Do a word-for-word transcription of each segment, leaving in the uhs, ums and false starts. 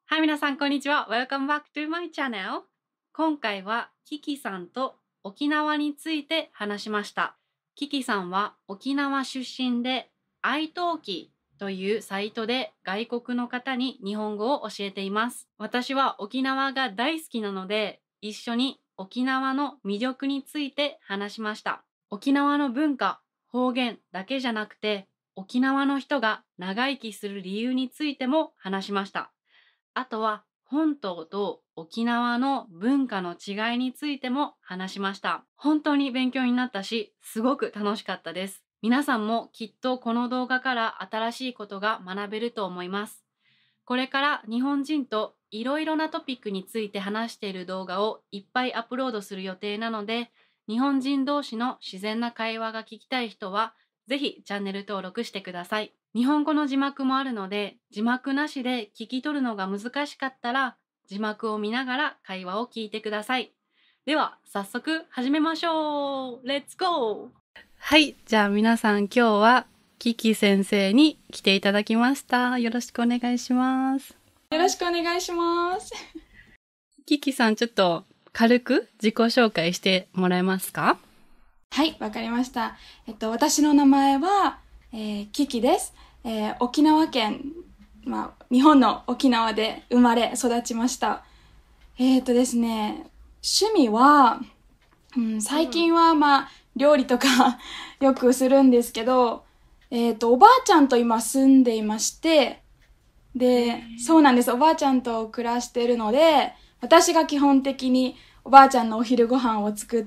はい、皆さん、こんにちは。Welcome back to my channel. 今回はキキさんと沖縄について話しました。キキさんは沖縄出身で iTalki というサイトで外国の方に日本語を教えています。私は沖縄が大好きなので、一緒に沖縄の魅力について話しました。沖縄の文化、方言だけじゃなくて、沖縄の人が長生きする理由についても話しました。あとは本島と沖縄の文化の違いについても話しました。本当に勉強になったし、すごく楽しかったです。皆さんもきっとこの動画から新しいことが学べると思います。これから日本人といろいろなトピックについて話している動画をいっぱいアップロードする予定なので、日本人同士の自然な会話が聞きたい人は、ぜひチャンネル登録してください。日本語の字幕もあるので、字幕なしで聞き取るのが難しかったら、字幕を見ながら会話を聞いてください。では、早速始めましょう。レッツゴー！はい、じゃあ皆さん今日はキキ先生に来ていただきました。よろしくお願いします。 よろしくお願いします。 キキさん、ちょっと軽く自己紹介してもらえますか？ はい、わかりました。えっと、私の名前は、えー、キキです。えー、沖縄県、まあ、日本の沖縄で生まれ育ちました。えっとですね、趣味は、うん、最近は、まあ、料理とかよくするんですけど、えっと、おばあちゃんと今住んでいまして、で、そうなんです。おばあちゃんと暮らしてるので、私が基本的におばあちゃんのお昼ご飯を作って、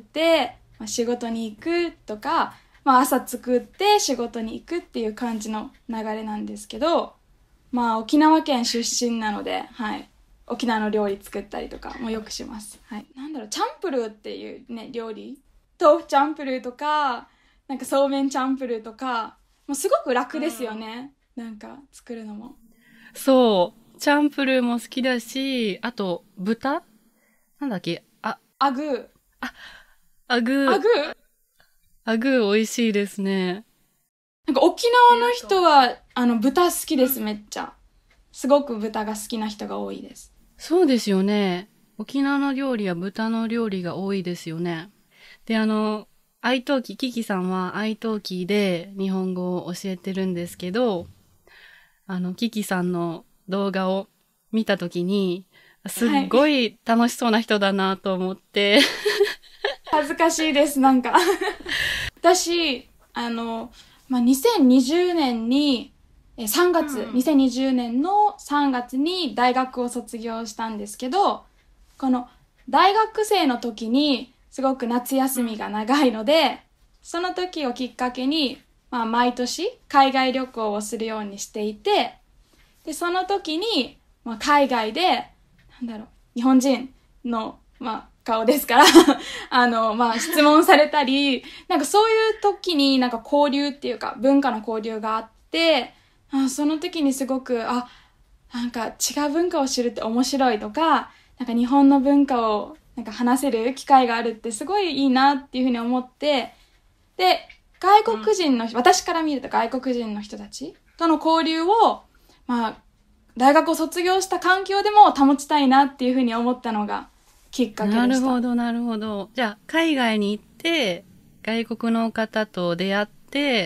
まあ、仕事に行くとか、まあ朝作って仕事に行くっていう感じの流れなんですけど、まあ沖縄県出身なので、はい。沖縄の料理作ったりとかもよくします。はい。なんだろう、チャンプルーっていうね、料理豆腐チャンプルーとか、なんかそうめんチャンプルーとか、もうすごく楽ですよね。なんか作るのも。 そう。チャンプルーも好きだし、あと、豚なんだっけあ、 アグー。 あ、アグー。 アグーアグー美味しいですね。 なんか沖縄の人は、あの、豚好きです、めっちゃ。すごく豚が好きな人が多いです。 そうですよね。沖縄の料理は豚の料理が多いですよね。で、あの、iTalki、キキさんは iTalki で日本語を教えてるんですけど、あの、キキさんの動画を見たときに、すっごい楽しそうな人だなと思って。 はい、恥ずかしいです、なんか。私、あの、まあ、にせんにじゅうねんに、さんがつ、うん、にせんにじゅうねんのさんがつに大学を卒業したんですけど、この大学生の時にすごく夏休みが長いので、その時をきっかけに、まあ、毎年海外旅行をするようにしていて、で、その時に、まあ、海外で、なんだろう、日本人の、まあ、顔ですから、あの、まあ、質問されたり、なんかそういう時になんか交流っていうか、文化の交流があって、あその時にすごく、あ、なんか違う文化を知るって面白いとか、なんか日本の文化をなんか話せる機会があるってすごいいいなっていうふうに思って、で、外国人の、うん、私から見ると外国人の人たちとの交流を、まあ、大学を卒業した環境でも保ちたいなっていうふうに思ったのがきっかけでした。 なるほど、なるほど。じゃあ、海外に行って、外国の方と出会って、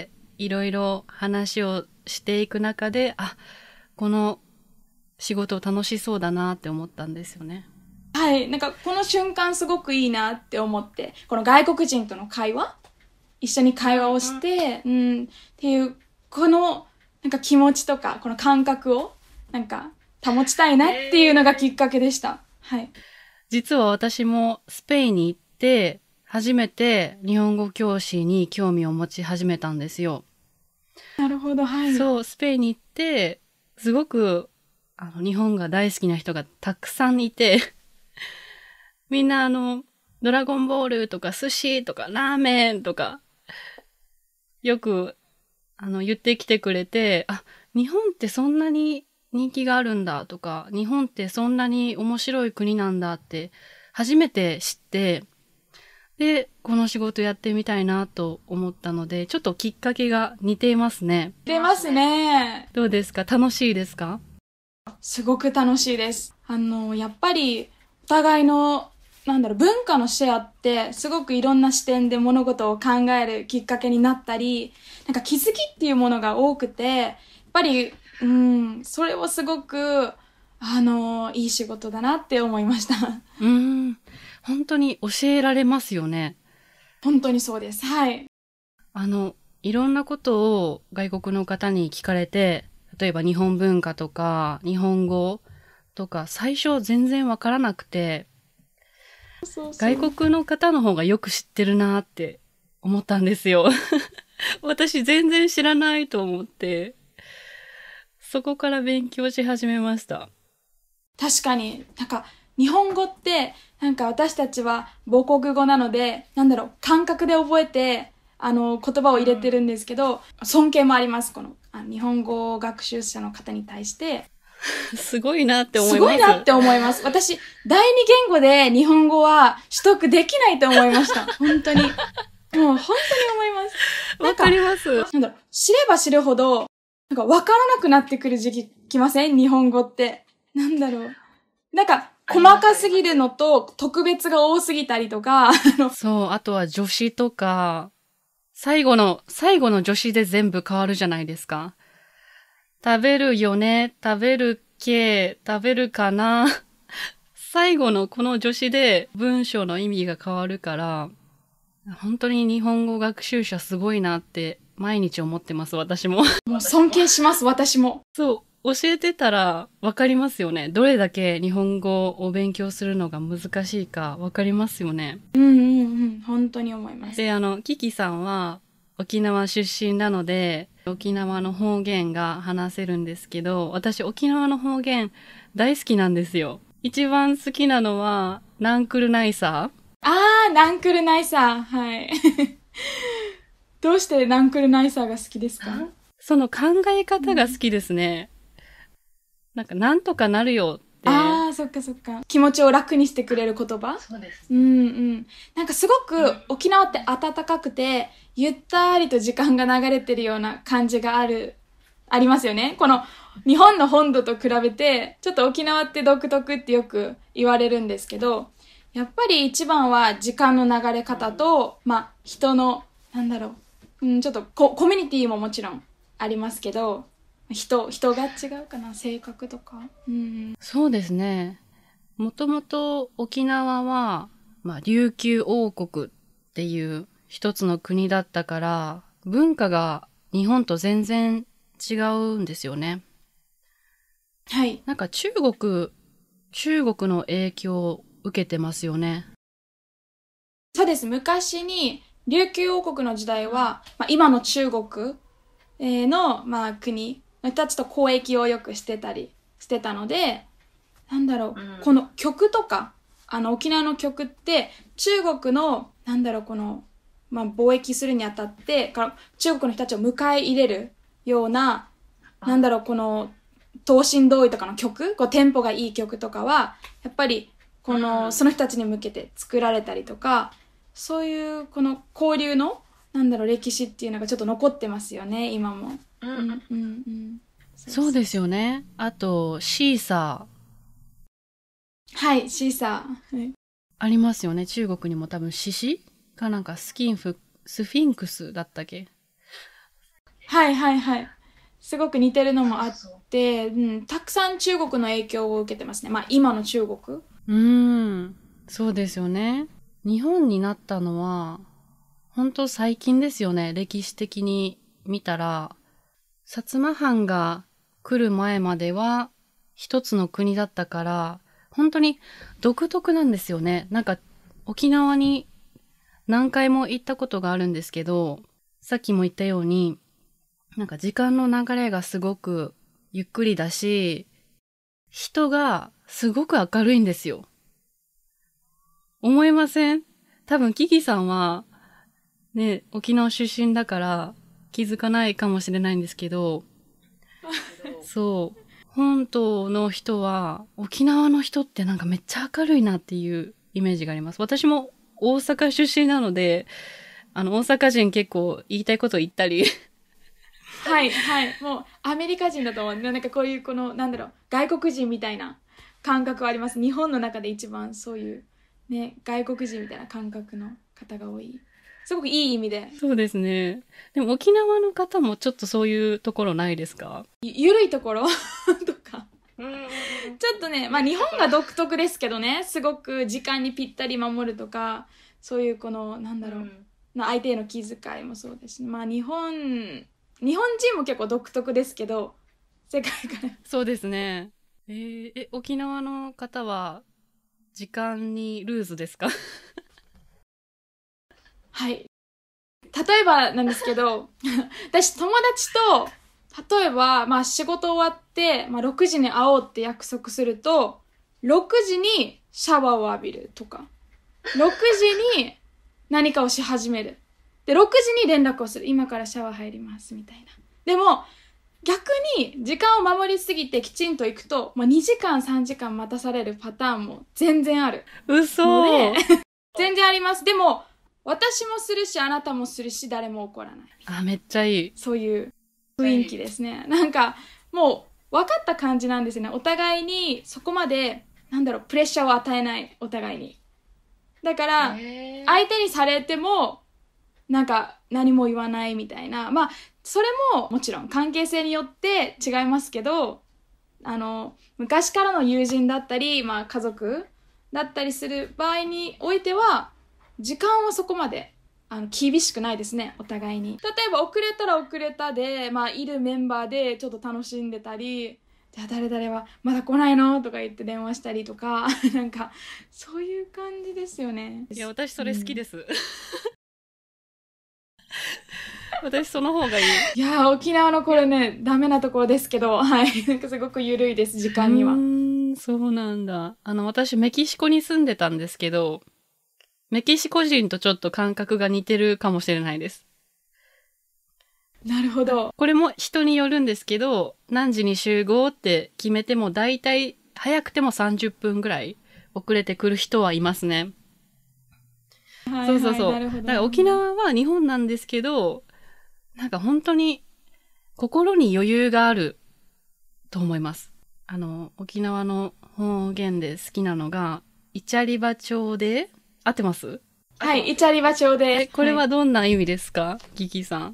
いろいろ話をしていく中で、あ、この仕事楽しそうだなって思ったんですよね。 はい。なんか、この瞬間すごくいいなって思って、この外国人との会話一緒に会話をして、うん、うん、っていう、この、なんか気持ちとか、この感覚を、なんか、保ちたいなっていうのがきっかけでした。はい。 実は私もスペインに行って、初めて日本語教師に興味を持ち始めたんですよ。 なるほど、はい。 そう、スペインに行って、すごく、あの、日本が大好きな人がたくさんいて、みんなあの、ドラゴンボールとか寿司とかラーメンとか、よく、あの、言ってきてくれて、あ、日本ってそんなに人気があるんだとか、日本ってそんなに面白い国なんだって、初めて知って、で、この仕事やってみたいなと思ったので、ちょっときっかけが似ていますね。 似てますね。 どうですか？楽しいですか？ すごく楽しいです。あの、やっぱり、お互いの、なんだろう、文化のシェアって、すごくいろんな視点で物事を考えるきっかけになったり、なんか気づきっていうものが多くて、やっぱり、うん、それはすごく、あの、いい仕事だなって思いました。 うーん。本当に教えられますよね。 本当にそうです。はい。 あの、いろんなことを外国の方に聞かれて、例えば日本文化とか、日本語とか、最初全然わからなくて、 そうそう。 外国の方の方がよく知ってるなって思ったんですよ。私全然知らないと思って、そこから勉強し始めました。 確かに、なんか、日本語って、なんか私たちは母国語なので、なんだろう、感覚で覚えて、あの、言葉を入れてるんですけど、尊敬もあります、この、あ日本語学習者の方に対して。 すごいなって思すいます。 ごいなって思います。私、第二言語で日本語は取得できないと思いました。本当に。もう本当に思います。 わかります。 なんだろう、知れば知るほど、なんか分からなくなってくる時期来ません？日本語って。なんだろう。なんか、細かすぎるのと特別が多すぎたりとか、 そう、あとは助詞とか、最後の、最後の助詞で全部変わるじゃないですか。食べるよね、食べるけ、食べるかな。最後のこの助詞で文章の意味が変わるから、本当に日本語学習者すごいなって毎日思ってます、私も。 もう尊敬します、私も。 そう、教えてたらわかりますよね。どれだけ日本語を勉強するのが難しいかわかりますよね。 うんうんうん、本当に思います。 で、あの、キキさんは沖縄出身なので、沖縄の方言が話せるんですけど、私沖縄の方言大好きなんですよ。一番好きなのは、ナンクルナイサー。 あー、ナンクルナイサー。はい。どうしてナンクルナイサーが好きですか？ その考え方が好きですね。なんか、なんとかなるよって。 あー、そっかそっか。気持ちを楽にしてくれる言葉？ そうです。 うんうん。なんかすごく沖縄って暖かくて、ゆったりと時間が流れてるような感じがある、ありますよね。この日本の本土と比べて、ちょっと沖縄って独特ってよく言われるんですけど、やっぱり一番は時間の流れ方と、まあ人の、なんだろう、うん、ちょっとコ、コミュニティももちろんありますけど、人、人が違うかな、性格とか。うん、 そうですね。もともと沖縄は、まあ、琉球王国っていう一つの国だったから、文化が日本と全然違うんですよね。 はい。 なんか中国、中国の影響を受けてますよね。 そうです。昔に、琉球王国の時代は、まあ、今の中国えーの、まあ、国たちと交易をよくしてたりしてたので、なんだろう、 うんこの曲とか、あの沖縄の曲って中国の、なんだろう、この、まあ、貿易するにあたって、か中国の人たちを迎え入れるような、なんだろう、この、等身同意とかの曲、こうテンポがいい曲とかは、やっぱり、この、その人たちに向けて作られたりとか、そういう、この交流の、なんだろう、歴史っていうのがちょっと残ってますよね、今も。 うんうんうんうん。 そうですよね。あと、シーサーはい、シーサー。はい、 ありますよね。中国にも多分獅子かなんかスキンフ、スフィンクスだったっけ？ はいはいはい。すごく似てるのもあって、うん、たくさん中国の影響を受けてますね。まあ今の中国。 うーん。そうですよね。日本になったのは、本当最近ですよね。歴史的に見たら、薩摩藩が来る前までは一つの国だったから、本当に独特なんですよね。なんか沖縄に何回も行ったことがあるんですけど、さっきも言ったように、なんか時間の流れがすごくゆっくりだし、人がすごく明るいんですよ。思いません？多分キキさんはね、沖縄出身だから気づかないかもしれないんですけど、そう。本島の人は、沖縄の人ってなんかめっちゃ明るいなっていうイメージがあります。私も大阪出身なので、あの、大阪人結構言いたいこと言ったり。 はいはい。もうアメリカ人だと思う。なんかこういうこのなんだろう外国人みたいな感覚はあります。日本の中で一番そういうね外国人みたいな感覚の方が多い。すごくいい意味で。 そうですね。でも沖縄の方もちょっとそういうところないですか？ ゆゆるいところとか。ちょっとね、まあ日本が独特ですけどね、すごく時間にぴったり守るとか、そういうこの、なんだろう、うん、相手への気遣いもそうですし、まあ日本、日本人も結構独特ですけど、世界から。 そうですね。えー、え、沖縄の方は時間にルーズですか？ はい。例えばなんですけど、私友達と、例えば、まあ仕事終わって、まあろくじに会おうって約束すると、ろくじにシャワーを浴びるとか、ろくじに何かをし始める。で、ろくじに連絡をする。今からシャワー入ります、みたいな。でも、逆に時間を守りすぎてきちんと行くと、まあにじかんさんじかん待たされるパターンも全然ある。 嘘全然あります。でも、私もするし、あなたもするし、誰も怒らない。 あ、めっちゃいい。 そういう雰囲気ですね。なんか、もう、分かった感じなんですよね。お互いに、そこまで、なんだろう、プレッシャーを与えない、お互いに。だから、相手にされても、なんか、何も言わないみたいな。まあ、それも、もちろん、関係性によって違いますけど、あの、昔からの友人だったり、まあ、家族だったりする場合においては、時間はそこまであの厳しくないですね、お互いに。例えば遅れたら遅れたで、まあ、いるメンバーでちょっと楽しんでたり、じゃあ誰々はまだ来ないのとか言って電話したりとか、なんかそういう感じですよね。 いや、私それ好きです。うん、私その方がいい。 いや、沖縄のこれね、ダメなところですけど、はい。なんかすごく緩いです、時間には。うーん、そうなんだ。あの、私メキシコに住んでたんですけど、メキシコ人とちょっと感覚が似てるかもしれないです。 なるほど。 これも人によるんですけど、何時に集合って決めても大体早くてもさんじゅっぷんぐらい遅れてくる人はいますね。はいはい、そうそうそう。だから沖縄は日本なんですけど、なんか本当に心に余裕があると思います。あの、沖縄の方言で好きなのが、イチャリバ町で、合ってます？ はい、イチャリバ町で。 これはどんな意味ですか、はい、キキさん。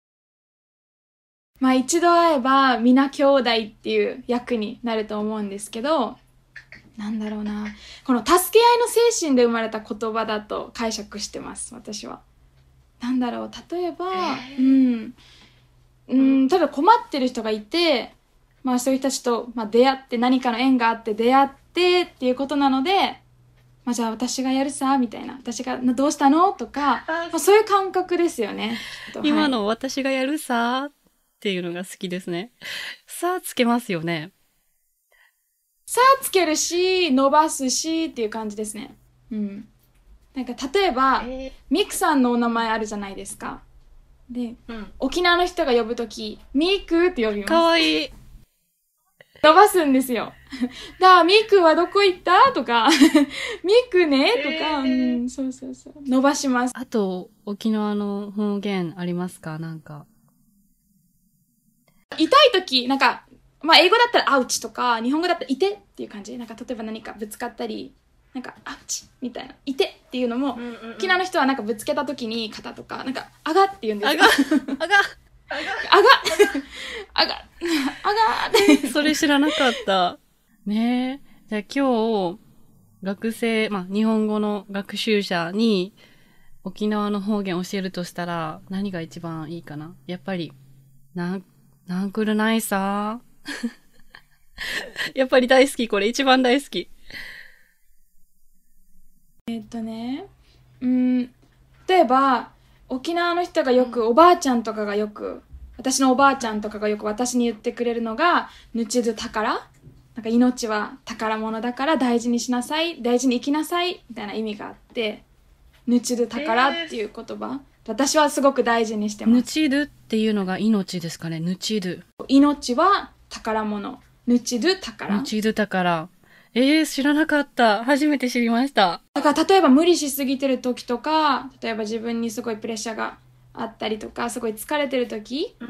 まあ一度会えば皆兄弟っていう役になると思うんですけど、なんだろうな。この助け合いの精神で生まれた言葉だと解釈してます、私は。なんだろう、例えば、えー、うん。うん、例えば困ってる人がいて、まあそういう人たちと、まあ、出会って何かの縁があって出会ってっていうことなので、まあ、じゃあ私がやるさ、みたいな。私が、どうしたのとか、まあ、そういう感覚ですよね。 今の私がやるさっていうのが好きですね。さあつけますよね。 さあつけるし、伸ばすしっていう感じですね。うん。なんか例えば、えー、ミクさんのお名前あるじゃないですか。で、うん、沖縄の人が呼ぶとき、ミクって呼びます。 かわいい。 伸ばすんですよ。だ、ミクはどこ行ったとか、ミクねとか、えー、うん、そうそうそう。伸ばします。 あと、沖縄の方言ありますか？なんか。 痛いとき、なんか、まあ、英語だったらアウチとか、日本語だったらいてっていう感じ。なんか、例えば何かぶつかったり、なんか、アウチみたいな。いてっていうのも、うんうんうん、沖縄の人はなんかぶつけたときに肩とか、なんか、あがって言うんですよ。 あがあがあがあがあがってそれ知らなかった。ねえ。じゃあ今日、学生、まあ、日本語の学習者に沖縄の方言教えるとしたら何が一番いいかな？やっぱり、なん、なんくるないさやっぱり大好き、これ一番大好き。 えっとね、うん、例えば、沖縄の人がよく、おばあちゃんとかがよく、私のおばあちゃんとかがよく私に言ってくれるのが、ぬちず宝。なんか命は宝物だから大事にしなさい、大事に生きなさい、みたいな意味があって、ぬちず宝っていう言葉、えー、私はすごく大事にしてます。 ぬちずっていうのが命ですかね、ぬちず。 命は宝物。ぬちず宝。 ぬちず宝。えー、知らなかった。初めて知りました。 だから例えば無理しすぎてる時とか、例えば自分にすごいプレッシャーがあったりとか、すごい疲れてる時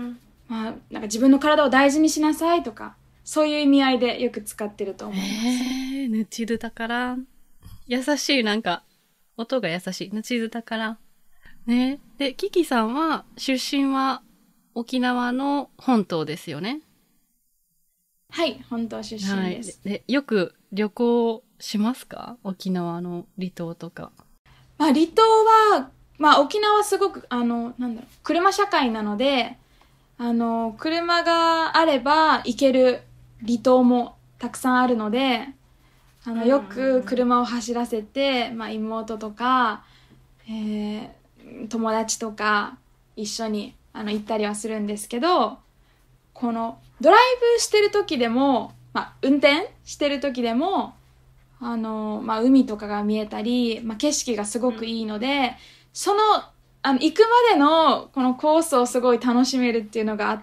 まあ、なんか自分の体を大事にしなさいとか、そういう意味合いでよく使ってると思います。 えー、ぬちるだから。優しい、なんか、音が優しい。ぬちるだから。ね。で、キキさんは、出身は沖縄の本島ですよね。 はい、本島出身です。 はい、で、よく旅行しますか？沖縄の離島とか。 まあ、離島は、まあ、沖縄はすごく、あの、なんだろう、車社会なので、あの、車があれば行ける離島もたくさんあるので、あの、よく車を走らせて、まあ、妹とか、えー、友達とか一緒にあの行ったりはするんですけど、このドライブしてる時でも、まあ、運転してる時でも、あの、まあ、海とかが見えたり、まあ、景色がすごくいいので、うん、その、あの、行くまでのこのコースをすごい楽しめるっていうのがあって、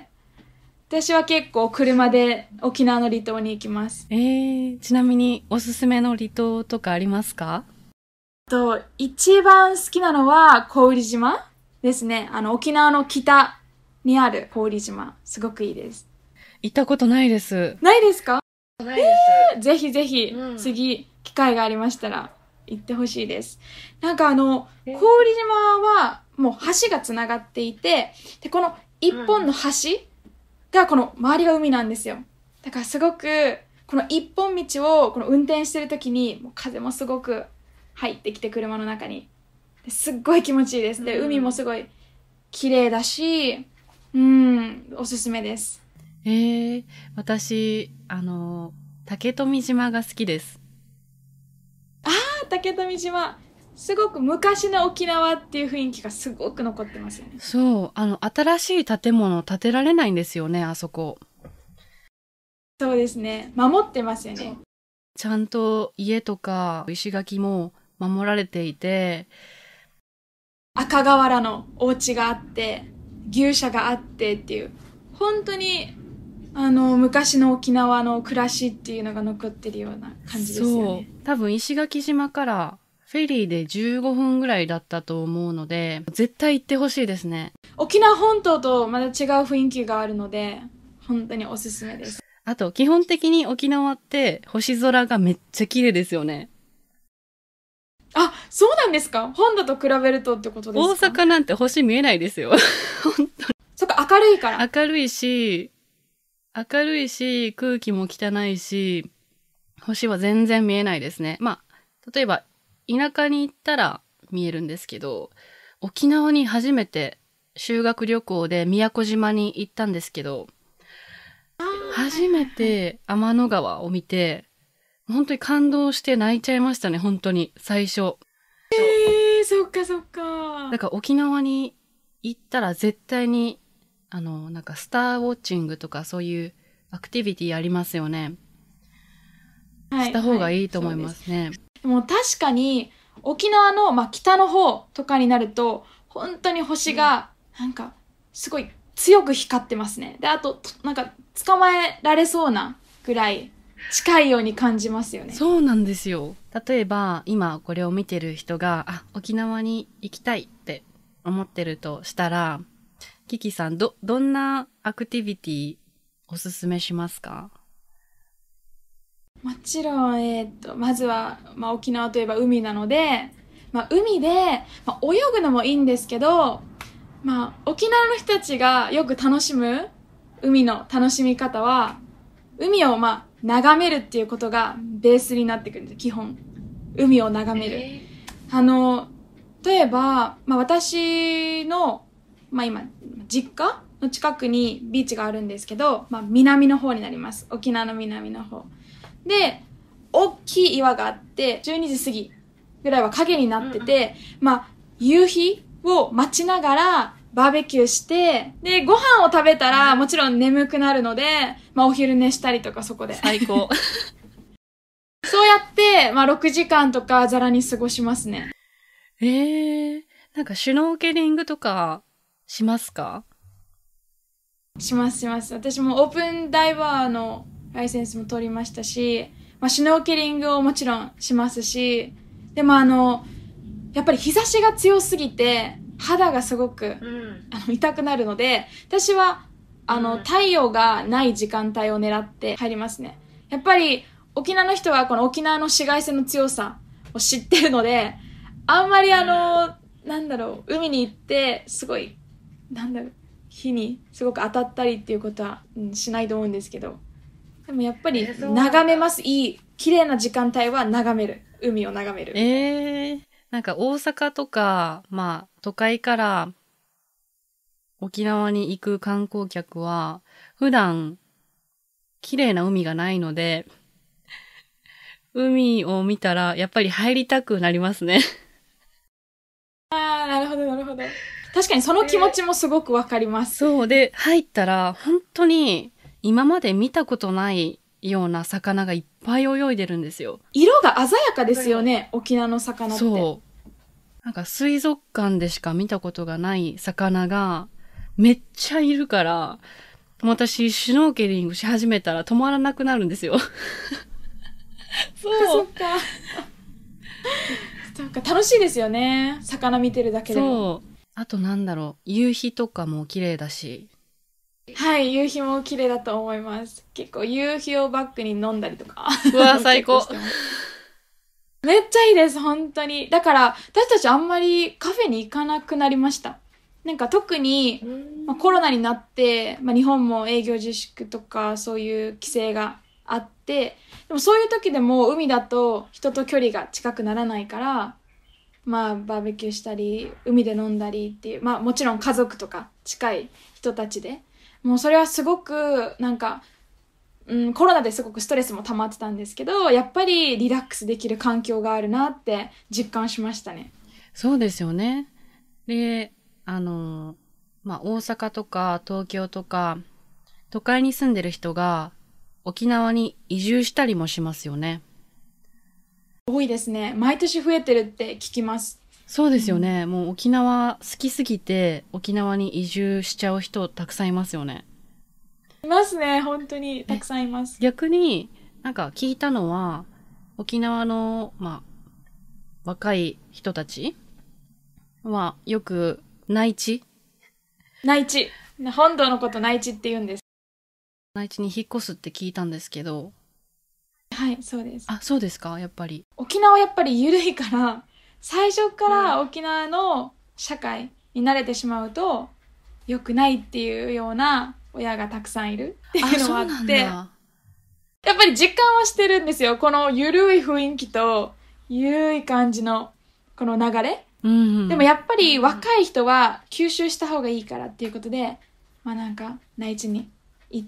私は結構車で沖縄の離島に行きます。 えー、ちなみにおすすめの離島とかありますか？ と、一番好きなのは小売島ですね。あの、沖縄の北にある小売島。すごくいいです。 行ったことないです。 ないですか？ ないです。 えー、ぜひぜひ、うん、次、機会がありましたら、行ってほしいです。なんかあの、小売島は、もう橋がつながっていて、で、この一本の橋が、この周りが海なんですよ。だからすごく、この一本道を、この運転してるときに、もう風もすごく入ってきて、車の中に。すっごい気持ちいいです。で、海もすごい綺麗だし、うん、おすすめです。 えー、私、あの、竹富島が好きです。 ああ、竹富島。すごく昔の沖縄っていう雰囲気がすごく残ってますよね。 そう、あの、新しい建物建てられないんですよね、あそこ。 そうですね。守ってますよね。 ちゃんと家とか石垣も守られていて、 赤瓦のお家があって、牛舎があってっていう、本当に、あの、昔の沖縄の暮らしっていうのが残ってるような感じですよね。 そう。多分石垣島からフェリーでじゅうごふんぐらいだったと思うので、絶対行ってほしいですね。 沖縄本島とまた違う雰囲気があるので、本当におすすめです。 あと、基本的に沖縄って星空がめっちゃ綺麗ですよね。 あ、そうなんですか？本土と比べるとってことですか？ 大阪なんて星見えないですよ。本当に。 そっか、明るいから。 明るいし、明るいし、空気も汚いし、星は全然見えないですね。まあ、例えば、田舎に行ったら見えるんですけど、沖縄に初めて修学旅行で宮古島に行ったんですけど、初めて天の川を見て、本当に感動して泣いちゃいましたね、本当に、最初。 えー、そっかそっか。 だから沖縄に行ったら絶対に、あの、なんかスターウォッチングとかそういうアクティビティありますよね。はい、した方がいいと思いますね。 はいはい、でも確かに沖縄の、まあ、北の方とかになると、本当に星がなんかすごい強く光ってますね。で、あと、なんか捕まえられそうなぐらい近いように感じますよね。 そうなんですよ。例えば、今これを見てる人が、あ、沖縄に行きたいって思ってるとしたら、キキさん、ど、どんなアクティビティおすすめしますか？ もちろん、えっと、まずは、まあ、沖縄といえば海なので、まあ、海で、まあ、泳ぐのもいいんですけど、まあ、沖縄の人たちがよく楽しむ海の楽しみ方は、海を、まあ、眺めるっていうことがベースになってくるんです、基本。海を眺める。えー、あの、例えば、まあ、私の、まあ、今、実家の近くにビーチがあるんですけど、まあ、南の方になります。沖縄の南の方。で、大きい岩があって、じゅうにじ過ぎぐらいは影になってて、うん、まあ、夕日を待ちながらバーベキューして、で、ご飯を食べたらもちろん眠くなるので、まあ、お昼寝したりとかそこで。 最高。 そうやって、まあ、ろくじかんとかざらに過ごしますね。 えー、なんかシュノーケリングとかしますか？ しますします。私もオープンダイバーのライセンスも取りましたし、まあ、シュノーケリングをもちろんしますし、でもあの、やっぱり日差しが強すぎて、 肌がすごく、 うん、 あの痛くなるので、私はあの、 うん、 太陽がない時間帯を狙って入りますね。やっぱり沖縄の人はこの沖縄の紫外線の強さを知ってるので、あんまりあの、うん、なんだろう、海に行ってすごい、なんだろう、日にすごく当たったりっていうことは、うん、しないと思うんですけど、でもやっぱり眺めます。いい、綺麗な時間帯は眺める。海を眺める。 えー、なんか大阪とか、まあ都会から沖縄に行く観光客は、普段綺麗な海がないので、海を見たらやっぱり入りたくなりますね。 ああ、なるほど、なるほど。確かにその気持ちもすごくわかります。 そうで、入ったら本当に今まで見たことないような魚がいっぱい泳いでるんですよ。 色が鮮やかですよね、沖縄の魚って。 そう。なんか水族館でしか見たことがない魚がめっちゃいるから、私、シュノーケリングし始めたら止まらなくなるんですよ。 そう。そっか。そっか、楽しいですよね。魚見てるだけでも。 そう。あとなんだろう、夕日とかも綺麗だし。 はい、夕日も綺麗だと思います。結構夕日をバックに飲んだりとか。 うわ、最高。 めっちゃいいです、本当に。だから、私たちあんまりカフェに行かなくなりました。なんか特に、まあ、コロナになって、まあ、日本も営業自粛とかそういう規制があって、でもそういう時でも海だと人と距離が近くならないから、まあバーベキューしたり、海で飲んだりっていう、まあもちろん家族とか近い人たちで、もうそれはすごくなんか、うん、コロナですごくストレスも溜まってたんですけど、やっぱりリラックスできる環境があるなって実感しましたね。 そうですよね。で、あの、まあ、大阪とか東京とか、都会に住んでる人が沖縄に移住したりもしますよね。 多いですね。毎年増えてるって聞きます。 そうですよね。うん、もう沖縄好きすぎて沖縄に移住しちゃう人たくさんいますよね。 いますね。本当にたくさんいます。 逆になんか聞いたのは沖縄の、まあ、若い人たちはよく内地内地。本土のこと内地って言うんです。 内地に引っ越すって聞いたんですけど。 はい、そうです。 あ、そうですか、やっぱり。 沖縄はやっぱり緩いから、最初から沖縄の社会に慣れてしまうと、良くないっていうような親がたくさんいるっていうのもあって、やっぱり実感はしてるんですよ。この緩い雰囲気と、緩い感じのこの流れ。 うんうん、 でもやっぱり若い人は吸収した方がいいからっていうことで、まあなんか内地に行って、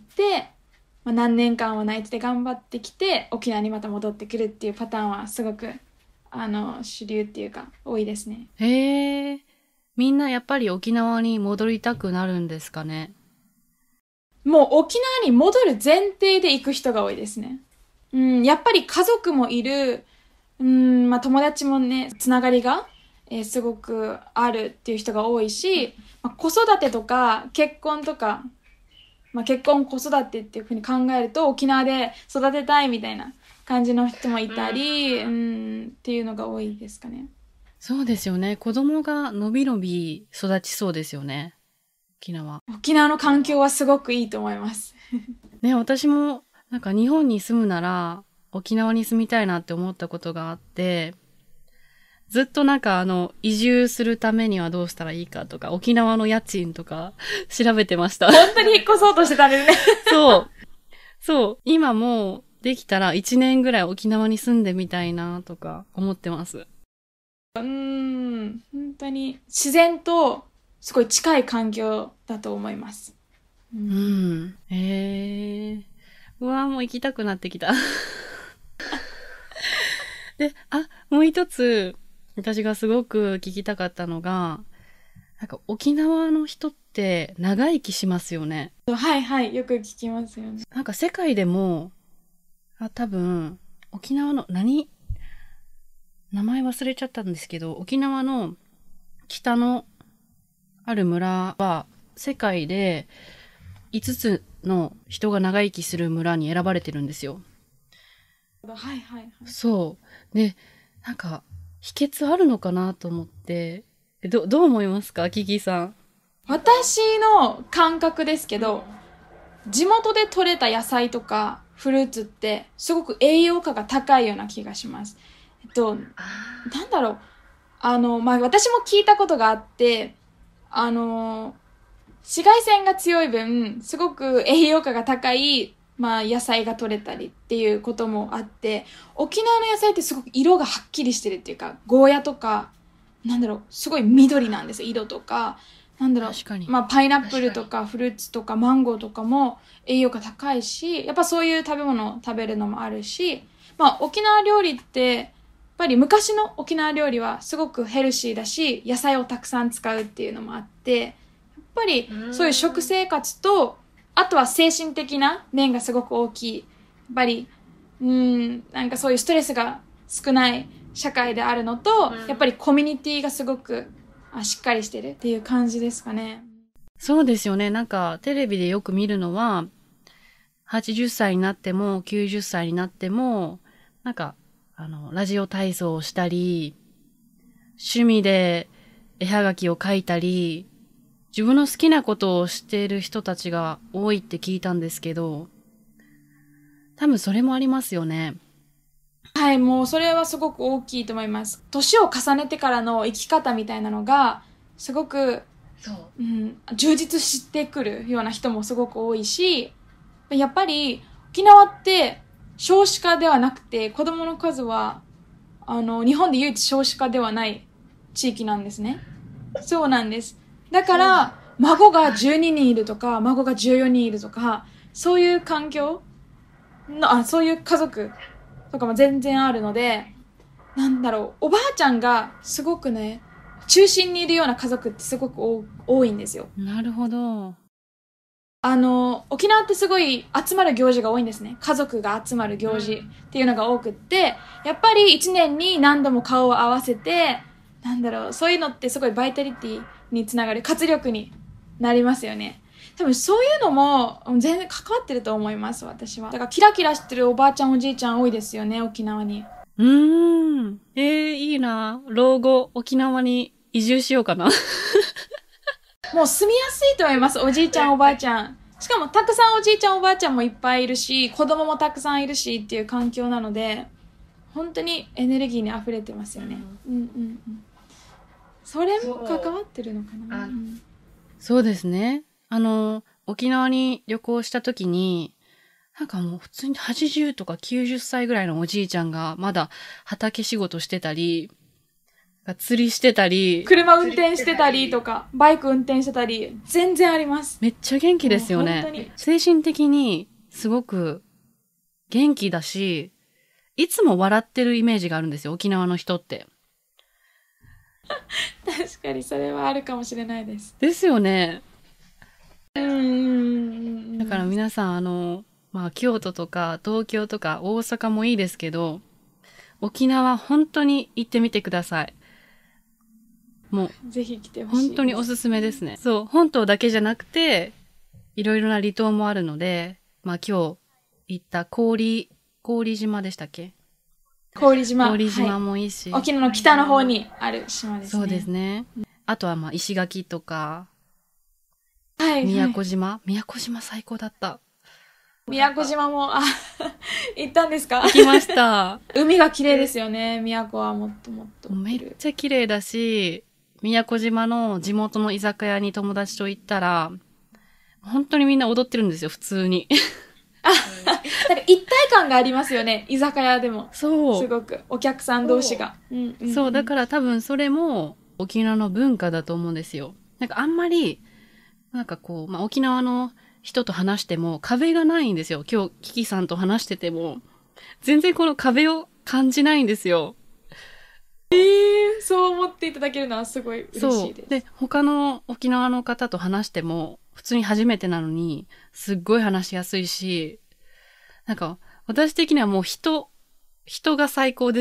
まあ、何年間は内地で頑張ってきて沖縄にまた戻ってくるっていうパターンはすごくあの主流っていうか多いですね。 へえ、みんなやっぱり沖縄に戻りたくなるんですかね。 もう沖縄に戻る前提で行く人が多いですね。うん、やっぱり家族もいる、うん、まあ友達もね、つながりがえー、すごくあるっていう人が多いし、まあ、子育てとか結婚とか、まあ、結婚子育てっていうふうに考えると沖縄で育てたいみたいな感じの人もいたり、うん、っていうのが多いですかね。 そうですよね。子供がのびのび育ちそうですよね。沖縄。 沖縄の環境はすごくいいと思います。 ね、私もなんか日本に住むなら沖縄に住みたいなって思ったことがあって、ずっとなんかあの、移住するためにはどうしたらいいかとか、沖縄の家賃とか調べてました。 本当に引っ越そうとしてたんですね。 そう。そう。今もできたらいちねんぐらい沖縄に住んでみたいなとか思ってます。 うーん、本当に自然とすごい近い環境だと思います。 うん。うん、へえ。うわ、もう行きたくなってきた。で、あ、もう一つ、私がすごく聞きたかったのが、なんか沖縄の人って長生きしますよね。 はいはい、よく聞きますよね。 なんか世界でも、あ、多分、沖縄の何、名前忘れちゃったんですけど、沖縄の北のある村は世界でいつつの人が長生きする村に選ばれてるんですよ。 はいはいはい。 そう。で、なんか、秘訣あるのかなと思って、 えど、どう思いますか、キキさん。 私の感覚ですけど、地元で採れた野菜とかフルーツってすごく栄養価が高いような気がします。えっと、なんだろう。あの、まあ、私も聞いたことがあって、あの、紫外線が強い分、すごく栄養価が高い、まあ、野菜が取れたりっていうこともあって、沖縄の野菜ってすごく色がはっきりしてるっていうか、ゴーヤとか、なんだろう、すごい緑なんですよ、色とか。なんだろう、 確かに。 まあ、パイナップルとかフルーツとかマンゴーとかも栄養価高いし、やっぱそういう食べ物を食べるのもあるし、まあ、沖縄料理って、やっぱり昔の沖縄料理はすごくヘルシーだし、野菜をたくさん使うっていうのもあって、やっぱりそういう食生活と、あとは精神的な面がすごく大きい。やっぱり、うん、なんかそういうストレスが少ない社会であるのと、やっぱりコミュニティがすごくあしっかりしてるっていう感じですかね。 そうですよね。なんかテレビでよく見るのは、はちじゅっさいになってもきゅうじゅっさいになっても、なんか、あの、ラジオ体操をしたり、趣味で絵はがきを描いたり、自分の好きなことをしている人たちが多いって聞いたんですけど、多分それもありますよね。 はい、もうそれはすごく大きいと思います。年を重ねてからの生き方みたいなのが、すごく、 そう。 うん、充実してくるような人もすごく多いし、やっぱり沖縄って少子化ではなくて、子供の数は、あの、日本で唯一少子化ではない地域なんですね。そうなんです。だから、孫がじゅうににんいるとか、孫がじゅうよにんいるとか、そういう環境の、あ、そういう家族とかも全然あるので、なんだろう、おばあちゃんがすごくね、中心にいるような家族ってすごく多多いんですよ。 なるほど。 あの、沖縄ってすごい集まる行事が多いんですね。家族が集まる行事っていうのが多くって、やっぱり一年に何度も顔を合わせて、なんだろう、そういうのってすごいバイタリティにつながる活力になりますよね。多分そういうのも全然関わってると思います、私は。だからキラキラしてるおばあちゃんおじいちゃん多いですよね、沖縄に。 うーん。えー、いいな。老後、沖縄に移住しようかな。 もう住みやすいと思います、おじいちゃんおばあちゃん。しかもたくさんおじいちゃんおばあちゃんもいっぱいいるし、子供もたくさんいるしっていう環境なので、本当にエネルギーに溢れてますよね。うんうんうん。それも関わってるのかな。うん、 そうですね。あの、沖縄に旅行した時に、なんかもう普通にはちじゅうとかきゅうじゅっさいぐらいのおじいちゃんがまだ畑仕事してたり、釣りしてたり、 車運転してたりとか、バイク運転してたり、全然あります。 めっちゃ元気ですよもう本当にね。精神的にすごく元気だし、いつも笑ってるイメージがあるんですよ、沖縄の人って。 確かにそれはあるかもしれないです。 ですよね。 うんうんうんうん。 だから皆さん、あの、まあ、京都とか東京とか大阪もいいですけど、沖縄本当に行ってみてください。もう、 ぜひ来てほしいです。 本当におすすめですね。そう、本島だけじゃなくて、いろいろな離島もあるので、まあ今日行った氷、氷島でしたっけ？ 氷島。 氷島はい、 もいいし。 沖縄の北の方にある島ですね。 そうですね。あとはまあ石垣とか、 はい、はい。 宮古島。宮古島最高だった。 宮古島も、あ、行ったんですか？ 行きました。 海が綺麗ですよね。宮古はもっともっと。 めっちゃ綺麗だし、宮古島の地元の居酒屋に友達と行ったら、本当にみんな踊ってるんですよ、普通に。 なんか一体感がありますよね。居酒屋でも。 そう。 すごく。お客さん同士が。うんうんうん、 そう、だから多分それも沖縄の文化だと思うんですよ。なんかあんまり、なんかこう、まあ、沖縄の人と話しても壁がないんですよ。今日、キキさんと話してても、全然この壁を感じないんですよ。 えー、そう思っていただけるのはすごい嬉しいです。 そう。で、他の沖縄の方と話しても、普通に初めてなのに、すっごい話しやすいし、なんか、私的にはもう人、人が最高です。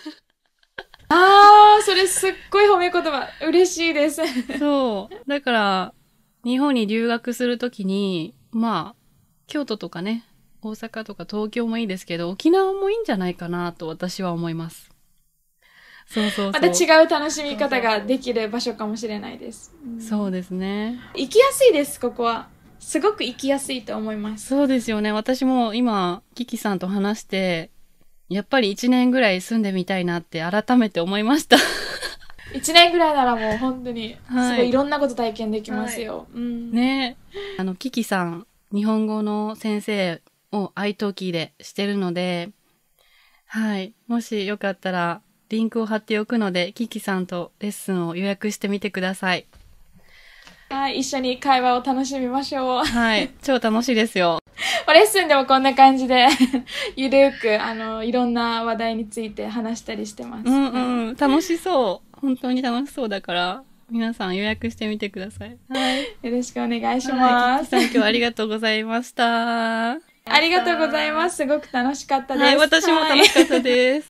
あー、それすっごい褒め言葉。嬉しいです。 そう。だから、日本に留学するときに、まあ、京都とかね、大阪とか東京もいいですけど、沖縄もいいんじゃないかなと私は思います。 そうそうそう。 また違う楽しみ方ができる場所かもしれないです。うん、 そうですね。 行きやすいです、ここは。すごく行きやすいと思います。 そうですよね。私も今、キキさんと話して、やっぱりいちねんぐらい住んでみたいなって改めて思いました。 いちねんぐらいならもう本当に、すごはいいいろんなこと体験できますよ。 はいうん、 ねあの、キキさん、日本語の先生をアイトーキーでしてるので、はい。もしよかったら、リンクを貼っておくので、キキさんとレッスンを予約してみてください。 はい、一緒に会話を楽しみましょう。 はい。超楽しいですよ。 レッスンでもこんな感じで、ゆるく、あの、いろんな話題について話したりしてます。 うんうん。楽しそう。本当に楽しそうだから、皆さん予約してみてください。はい。 よろしくお願いしはい、 ます。 キキさん今日はありがとうございました。 ありがとうございます。すごく楽しかったです。 はい、私も楽しかったです。